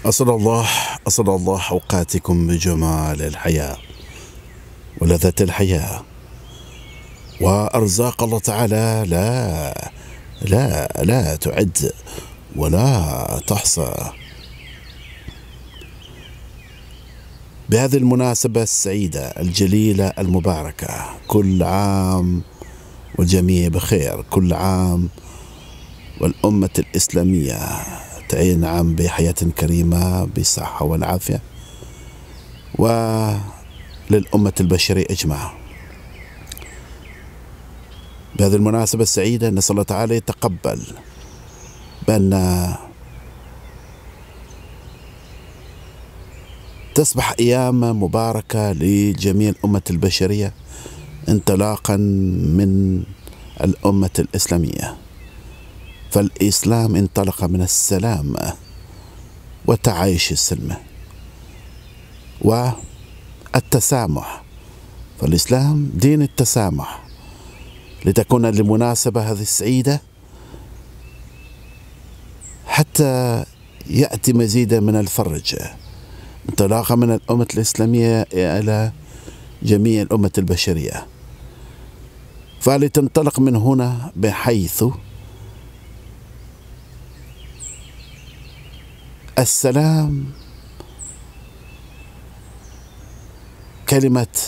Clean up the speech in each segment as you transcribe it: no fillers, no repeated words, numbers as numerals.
أسعد الله أوقاتكم بجمال الحياة ولذة الحياة وأرزاق الله تعالى لا تعد ولا تحصى. بهذه المناسبة السعيدة الجليلة المباركة، كل عام والجميع بخير، كل عام والأمة الإسلامية تنعم بحياة كريمة بالصحة والعافية، وللأمة البشرية أجمع. بهذه المناسبة السعيدة نسأل الله تعالى يتقبل بأن تصبح أيام مباركة لجميع الأمة البشرية انطلاقا من الأمة الإسلامية. فالإسلام انطلق من السلام والتعايش السلمي والتسامح، فالإسلام دين التسامح. لتكون المناسبة هذه السعيدة حتى يأتي مزيدا من الفرج انطلاقا من الأمة الإسلامية إلى جميع الأمة البشرية، فلتنطلق من هنا بحيث السلام كلمة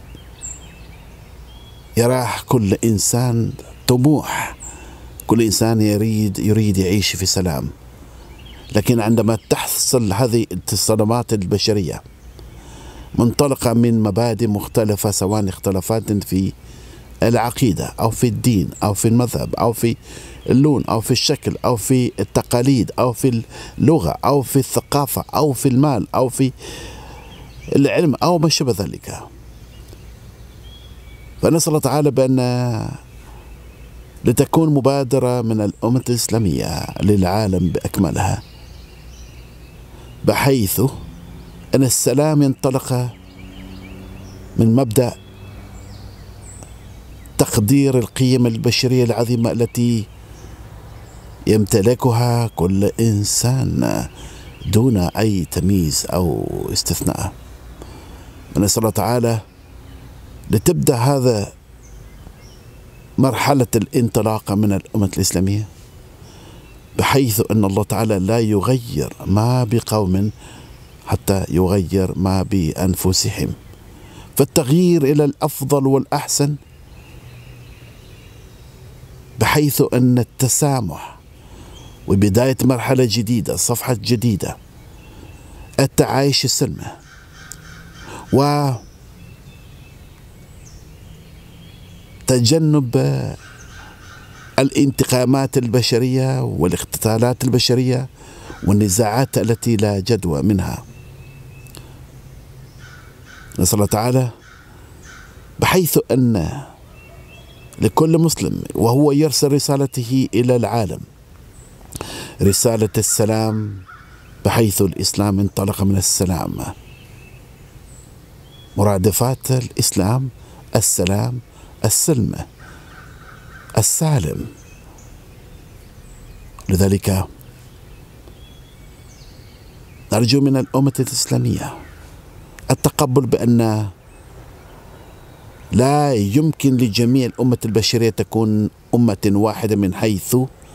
يراح كل إنسان طموح، كل إنسان يريد يعيش في سلام. لكن عندما تحصل هذه الصدمات البشرية منطلقة من مبادئ مختلفة، سواء اختلافات في العقيدة أو في الدين أو في المذهب أو في اللون أو في الشكل أو في التقاليد أو في اللغة أو في الثقافة أو في المال أو في العلم أو ما شابه ذلك، فنسأل الله تعالى بأن لتكون مبادرة من الأمة الإسلامية للعالم بأكملها، بحيث أن السلام ينطلق من مبدأ تقدير القيم البشرية العظيمة التي يمتلكها كل إنسان دون أي تمييز أو استثناء. ونسأل الله تعالى لتبدأ هذا مرحلة الانطلاق من الأمة الإسلامية، بحيث أن الله تعالى لا يغير ما بقوم حتى يغير ما بأنفسهم، فالتغيير إلى الأفضل والأحسن، بحيث أن التسامح وبداية مرحلة جديدة، صفحة جديدة، التعايش السلمي وتجنب الانتقامات البشرية والاقتتالات البشرية والنزاعات التي لا جدوى منها. نسأل الله تعالى بحيث أن لكل مسلم وهو يرسل رسالته إلى العالم رسالة السلام، بحيث الإسلام انطلق من السلام، مرادفات الإسلام السلام، السلم، السالم. لذلك نرجو من الأمة الإسلامية التقبل بأن لا يمكن لجميع الأمة البشرية تكون أمة واحدة من حيث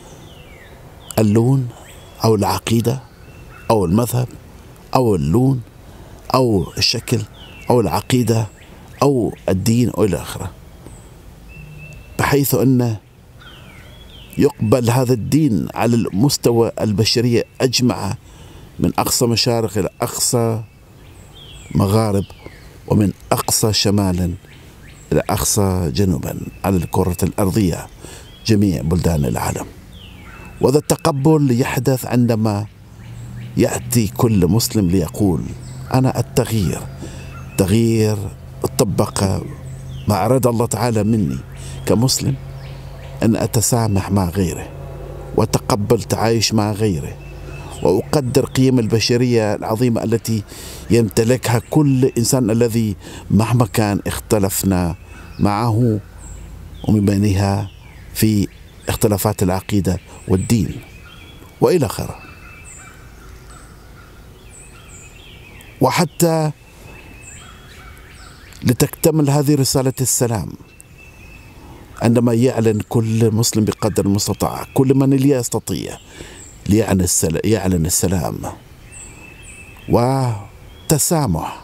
اللون أو العقيدة أو المذهب أو اللون أو الشكل أو العقيدة أو الدين أو إلى آخره، بحيث أن يقبل هذا الدين على المستوى البشرية أجمع، من أقصى مشارق إلى أقصى مغارب، ومن أقصى شمالا إلى أقصى جنوبا على الكرة الأرضية، جميع بلدان العالم. وهذا التقبل يحدث عندما يأتي كل مسلم ليقول أنا التغيير طبق ما أراد الله تعالى مني كمسلم، أن أتسامح مع غيره وأتقبل تعايش مع غيره، وأقدر قيم البشرية العظيمة التي يمتلكها كل إنسان، الذي مهما كان اختلفنا معه، ومن بينها في اختلافات العقيدة والدين وإلى آخره. وحتى لتكتمل هذه رسالة السلام، عندما يعلن كل مسلم بقدر المستطاع، كل من يستطيع يعلن السلام وتسامح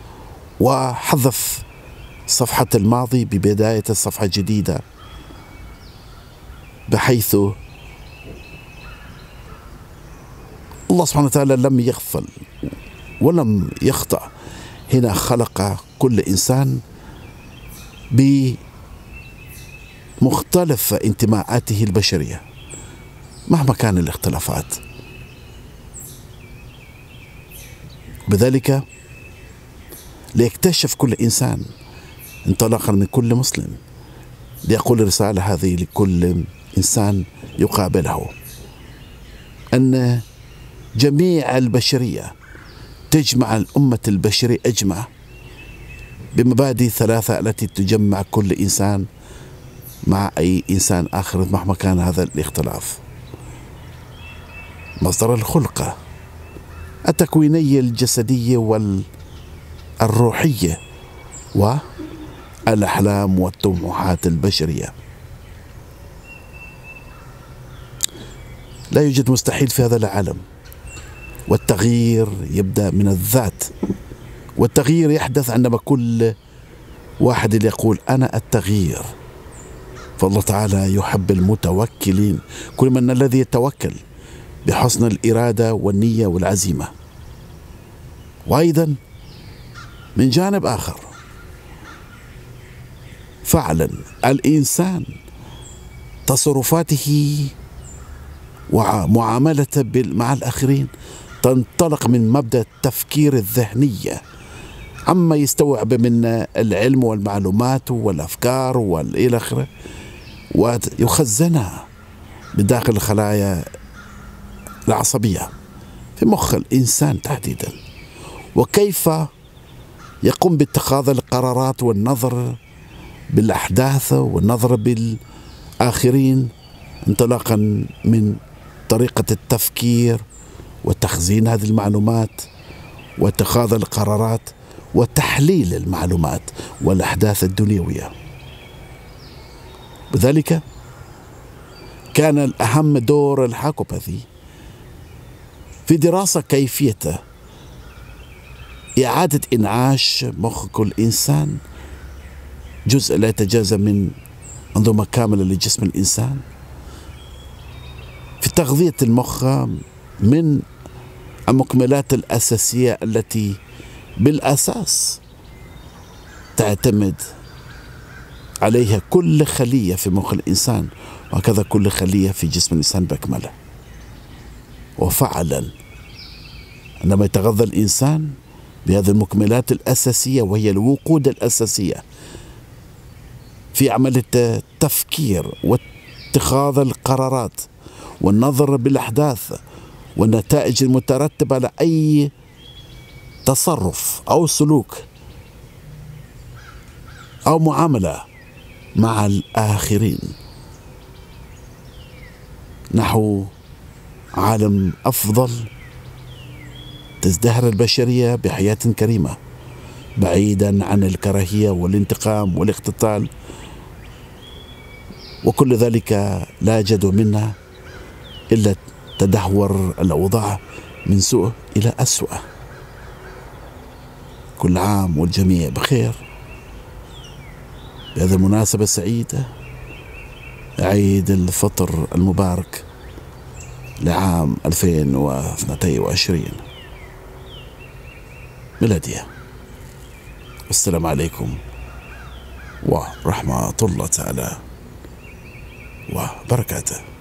وحذف صفحة الماضي ببداية صفحة جديدة، بحيث الله سبحانه وتعالى لم يغفل ولم يخطأ. هنا خلق كل إنسان بمختلف انتماءاته البشرية مهما كان الاختلافات. بذلك ليكتشف كل إنسان انطلاقا من كل مسلم، ليقول الرسالة هذه لكل إنسان يقابله، أن جميع البشرية تجمع الأمة البشرية أجمع بمبادئ ثلاثة التي تجمع كل إنسان مع أي إنسان آخر مهما كان هذا الاختلاف: مصدر الخلقة التكوينية الجسدية والروحية، والأحلام والطموحات البشرية. لا يوجد مستحيل في هذا العالم، والتغيير يبدأ من الذات، والتغيير يحدث عندما كل واحد يقول أنا التغيير. فالله تعالى يحب المتوكلين، كل من الذي يتوكل بحسن الإرادة والنية والعزيمة. وأيضا من جانب آخر فعلا الإنسان تصرفاته ومعاملته مع الآخرين تنطلق من مبدأ التفكير الذهنية، عما يستوعب من العلم والمعلومات والأفكار والإلى آخره، ويخزنها بداخل الخلايا العصبية في مخ الإنسان تحديدا، وكيف يقوم باتخاذ القرارات والنظر بالأحداث والنظر بالآخرين انطلاقا من طريقة التفكير وتخزين هذه المعلومات واتخاذ القرارات وتحليل المعلومات والأحداث الدنيوية. بذلك كان الأهم دور الهايكوباثي في دراسة كيفية إعادة إنعاش مخ كل إنسان، جزء لا يتجازى من منظومة كاملة لجسم الإنسان، في تغذية المخ من المكملات الأساسية التي بالأساس تعتمد عليها كل خلية في مخ الإنسان، وهكذا كل خلية في جسم الإنسان بأكمله. وفعلا عندما يتغذى الإنسان بهذه المكملات الأساسية، وهي الوقود الأساسية في عملية التفكير واتخاذ القرارات والنظر بالأحداث والنتائج المترتبة على أي تصرف أو سلوك أو معاملة مع الآخرين، نحو عالم أفضل تزدهر البشرية بحياة كريمة، بعيدا عن الكراهية والانتقام والاقتتال، وكل ذلك لا جدوى منه إلا تدهور الأوضاع من سوء إلى أسوأ. كل عام والجميع بخير. بهذه المناسبة السعيدة، عيد الفطر المبارك لعام 2022 ميلادية. والسلام عليكم ورحمة الله تعالى وبركاته.